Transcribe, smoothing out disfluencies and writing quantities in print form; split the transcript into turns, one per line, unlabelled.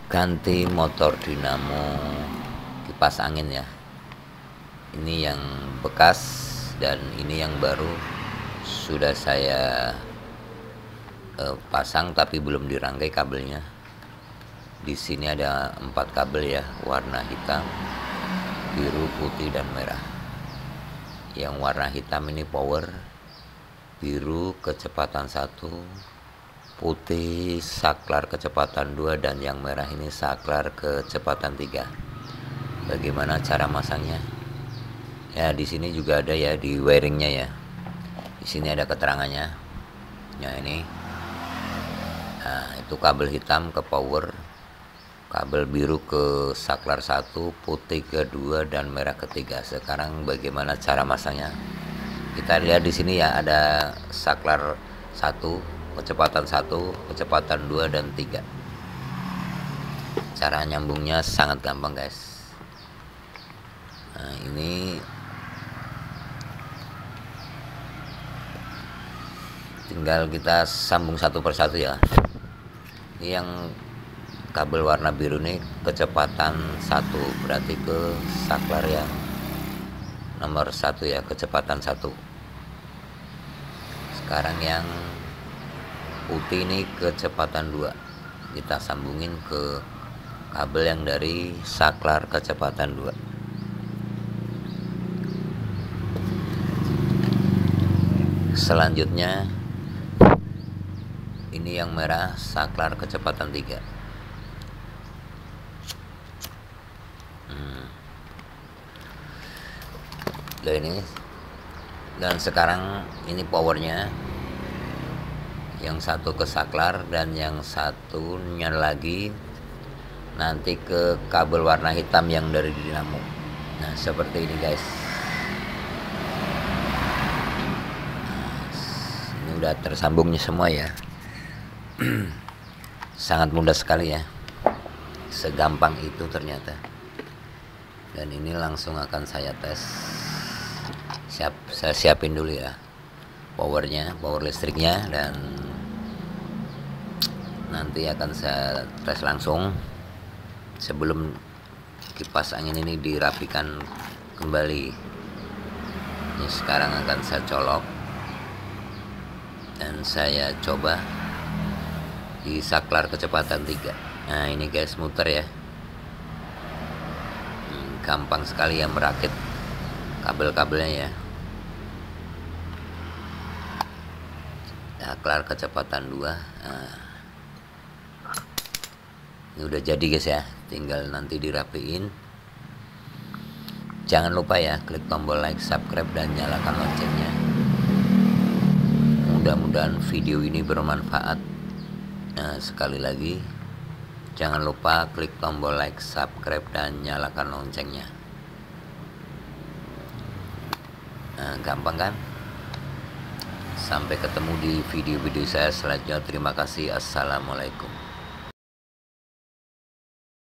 ganti motor dinamo kipas angin ya. Ini yang bekas dan ini yang baru sudah saya pasang tapi belum dirangkai kabelnya. Di sini ada 4 kabel ya, warna hitam, biru, putih, dan merah. Yang warna hitam ini power, biru kecepatan 1, putih saklar kecepatan 2, dan yang merah ini saklar kecepatan 3. Bagaimana cara masangnya? Ya, di sini juga ada ya di wiringnya ya. Di sini ada keterangannya. Ya ini. Nah, itu kabel hitam ke power, kabel biru ke saklar 1, putih ke 2, dan merah ke 3. Sekarang bagaimana cara masangnya? Kita lihat di sini ya, ada saklar 1, kecepatan 1, kecepatan 2, dan 3. Cara nyambungnya sangat gampang guys. Nah, ini tinggal kita sambung satu persatu ya. Ini yang kabel warna biru ini kecepatan 1, berarti ke saklar yang nomor 1 ya, kecepatan 1. Sekarang yang putih ini kecepatan 2, kita sambungin ke kabel yang dari saklar kecepatan 2. Selanjutnya ini yang merah saklar kecepatan 3. Ini dan sekarang ini powernya, yang satu ke saklar dan yang satunya lagi nanti ke kabel warna hitam yang dari dinamo. Nah seperti ini guys. Ini udah tersambungnya semua ya. Sangat mudah sekali ya, segampang itu ternyata. Dan ini langsung akan saya tes. Saya siapin dulu ya powernya, power listriknya, dan nanti akan saya tes langsung sebelum kipas angin ini dirapikan kembali. Ini sekarang akan saya colok dan saya coba di saklar kecepatan 3. Nah ini guys, muter ya. Gampang sekali ya merakit kabel-kabelnya ya. Saklar kecepatan 2. Nah, ini udah jadi guys ya, tinggal nanti dirapiin. Jangan lupa ya klik tombol like, subscribe, dan nyalakan loncengnya. Mudah-mudahan video ini bermanfaat. Nah, sekali lagi jangan lupa klik tombol like, subscribe, dan nyalakan loncengnya. Nah, gampang kan? Sampai ketemu di video-video saya selanjutnya. Terima kasih. Assalamualaikum.